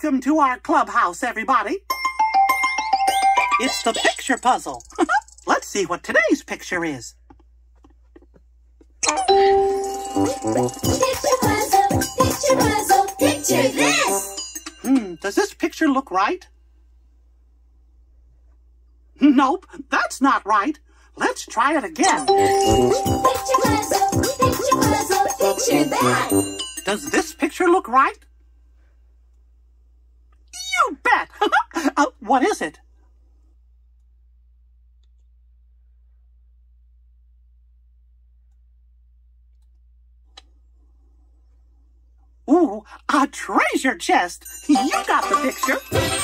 Welcome to our clubhouse, everybody. It's the picture puzzle. Let's see what today's picture is. Picture puzzle, picture this. Does this picture look right? Nope, that's not right. Let's try it again. Picture puzzle, picture that. Does this picture look right? You bet! What is it? Ooh, a treasure chest! You got the picture.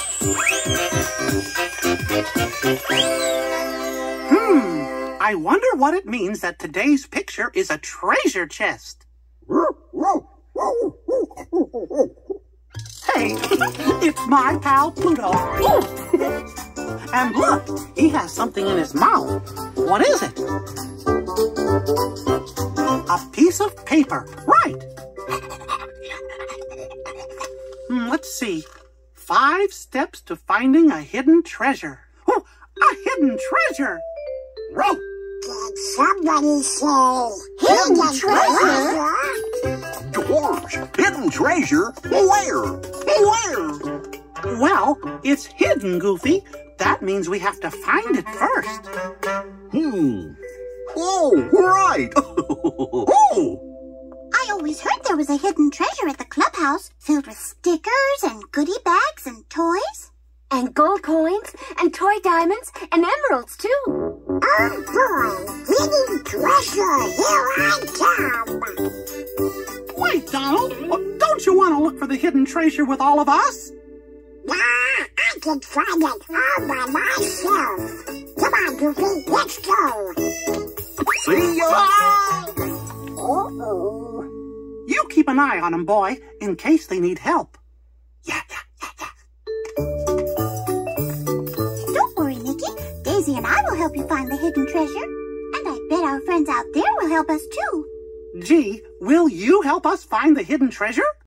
I wonder what it means that today's picture is a treasure chest. Hey, it's my pal Pluto. And look, he has something in his mouth. What is it? A piece of paper. Right. Let's see. 5 steps to finding a hidden treasure. Oh, a hidden treasure! Did somebody say hidden treasure? George, hidden treasure? Where? Well, it's hidden, Goofy. That means we have to find it first. Oh, right. Oh! I always heard there was a hidden treasure at the clubhouse filled with stickers and goodie bags and toys. And gold coins, and toy diamonds, and emeralds, too. Oh boy, hidden treasure, here I come. Wait, Donald. Don't you want to look for the hidden treasure with all of us? Nah, I can find it all by myself. Come on, Goofy, let's go. See ya! Uh-oh. You keep an eye on them, boy, in case they need help. Yeah. Don't worry, Mickey. Daisy and I will help you find the hidden treasure. And I bet our friends out there will help us too. Gee, will you help us find the hidden treasure?